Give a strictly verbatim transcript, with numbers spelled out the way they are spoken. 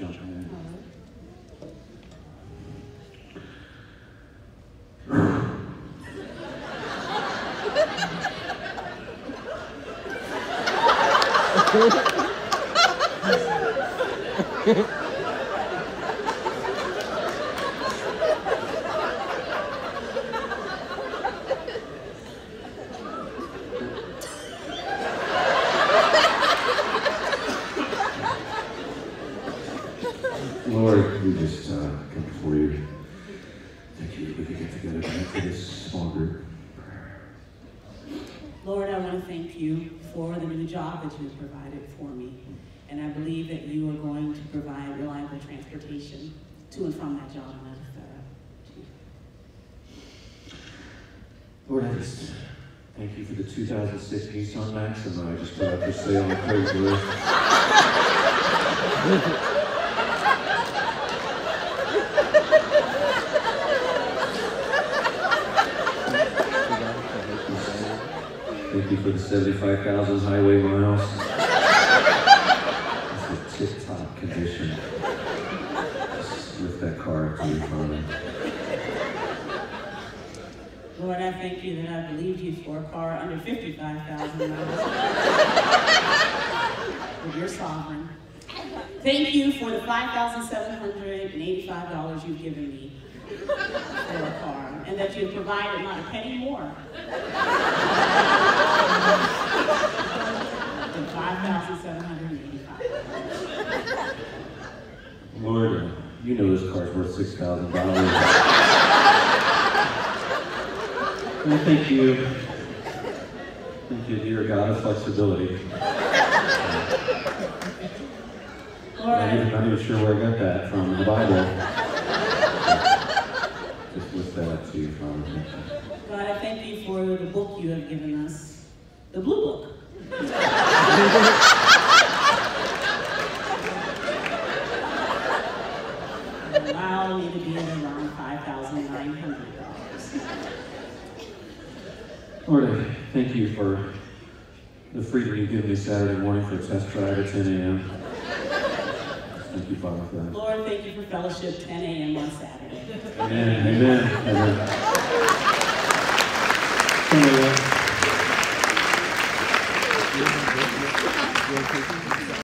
jump in. Lord, we just uh, come before you. Thank you that we could get together tonight for this small group. Lord, I want to thank you for the new job that you have provided for me. And I believe that you are going to provide reliable transportation to and from that job. And I lift that up. Lord, I just thank you for the two thousand six Nissan Maxima I just put up for sale on Craigslist. Thank you for the seventy-five thousand highway miles. It's a tip-top condition. Just lift that car to your phone. Lord, I thank you that I believed you for a car under fifty-five thousand miles. But you're sovereign. Thank you for the five thousand seven hundred eighty-five dollars you've given me for a car, and that you've provided not a penny more than five thousand seven hundred eighty-five dollars. Lord, uh, you know this car's worth six thousand dollars. And I thank you. Thank you, dear God of flexibility. Lord, I'm not, not even sure where I got that from in the Bible. Just lift that up to you, Father. God, I thank you for the book you have given us, the Blue Book. Allow me to be at around five thousand nine hundred dollars. Lord, I thank you for the freedom you give me Saturday morning for a test drive at ten a m Thank you, Father, for that. Lord, thank you for fellowship ten a m on Saturday. Amen, amen, amen. Amen.